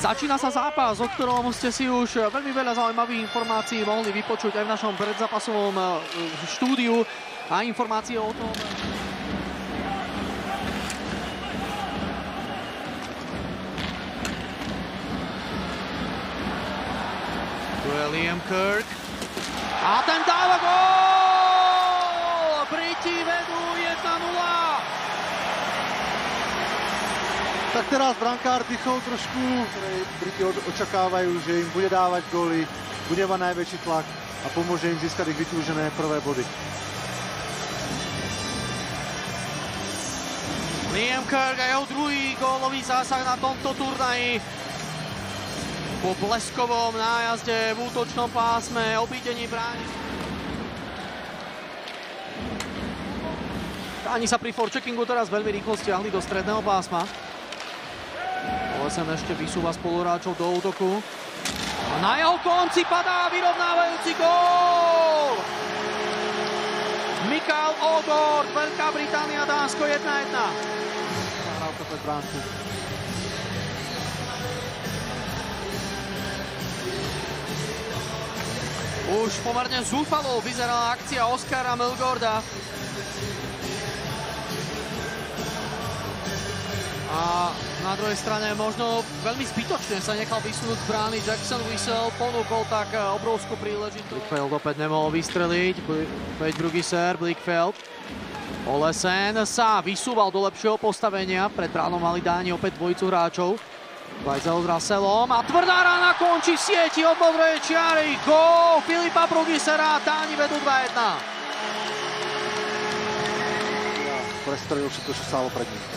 Začína sa zápas, o ktorom ste si už veľmi veľa zaujímavých informácií mohli vypočuť aj v našom predzápasovom štúdiu a informácie o tom... Tu je Liam Kirk a ten dáva gól! Briti vedú 1-0. Tak teraz brankár dýchol trošku, Briti očakávajú, že im bude dávať góly, bude mať najväčší tlak a pomôže im získať ich vytúžené prvé body. Liam Kirk a jeho druhý gólový zásah na tomto turnaji. Po bleskovom nájazde v útočnom pásme, obídení bráni. Ani sa pri forecheckingu teraz veľmi rýchlo stiahli do stredného pásma. Olesen ešte vysúva spoluhráčov do útoku. A na jeho konci padá vyrovnávajúci gól! Mikael Ågård, Veľká Británia, Dánsko 1-1. Nahrávka pred bránku. Už pomerne zúfalo vyzerala akcia Oskara Milgårda. A na druhej strane možno veľmi zbytočne sa nechal vysunúť z brány. Jackson Whistle ponúkol tak obrovskú príležitosť. Blichfeld opäť nemohol vystreliť. Opäť druhý sér, Blichfeld. Olesen sa vysúval do lepšieho postavenia. Pred bránou mali Dáni opäť dvojicu hráčov. Weisel s Russellom a tvrdá rána končí sieti od modrej čiary. Gól Filipa Brugisera. Dáni vedú 2-1. Prestrelil všetko, čo stálo pred ním.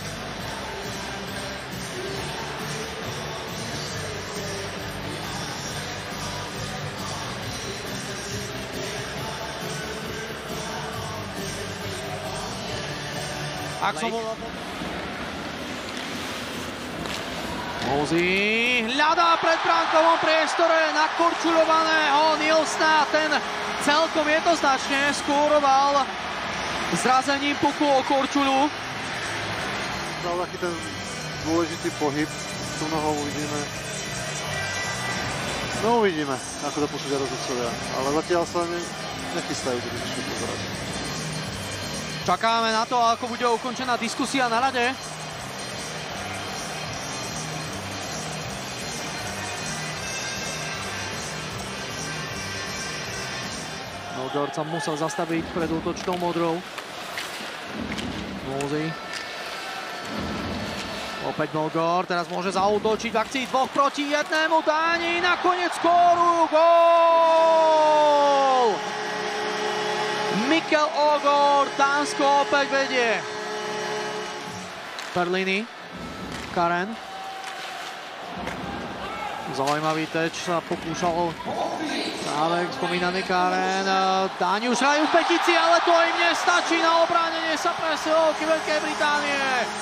Ak som Mosey hľadá pred bránkovom priestore nakorčuľovaného Nilsna. Ten celkom jednoznačne skóroval zrazením puku o korčuľu. Dal taký ten dôležitý pohyb. Tu nohou uvidíme. No uvidíme, ako to posúdia rozhodcovia. Ale zatiaľ sa nechystajú do vyššie pozerať. Čakáme na to, ako bude ukončená diskusia na rade. Milgård sa musel zastaviť pred útočnou modrou. Mosey. Opäť Milgård, teraz môže zaútočiť v akcii 2 proti 1. Dáni nakoniec skórujú gól! Mikael Ågård, Dánsko opäť vedie. Perlini, Karen. Zaujímavý teč sa pokúšal práve spomínaný Karen. Dáni už hrajú v petici, ale to im nestačí na obránenie sa presilovky Veľkej Británie.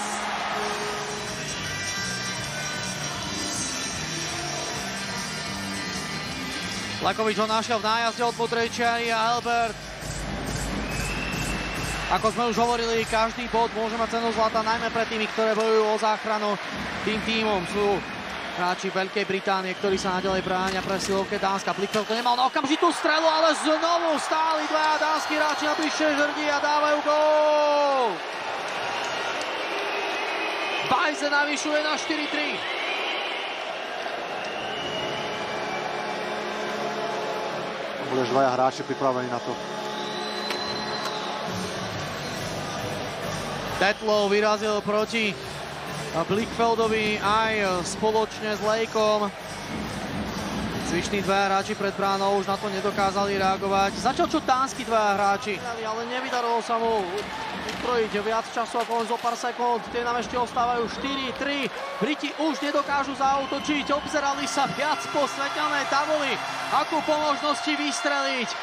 Lakovič ho našiel v nájazde od modrej čiary a Albert. Ako sme už hovorili, každý bod môže mať cenu zlata, najmä pre tými, ktoré bojujú o záchranu. Tým tímom sú hráči Veľkej Británie, ktorí sa naďalej bránia presilovke Dánska. Blichfeld to nemal na okamžitú strelu, ale znovu stáli dvaja dánsky hráči na bližšej žrdi a dávajú gól. Weise navyšuje na 4-3. Boli už dvaja hráči pripravení na to. Tetlow vyrazil proti Blichfeldovi aj spoločne s Lejkom. Zvyšní dvaja hráči pred bránou už na to nedokázali reagovať. Začal čo dánsky dvaja hráči, ale nevydarilo sa mu ukrojiť viac času ako len zo pár sekúnd. Tie nám ešte ostávajú 4-3. Briti už nedokážu zaútočiť, obzerali sa viac po svetelnej tabuli, akú po možnosti vystreliť.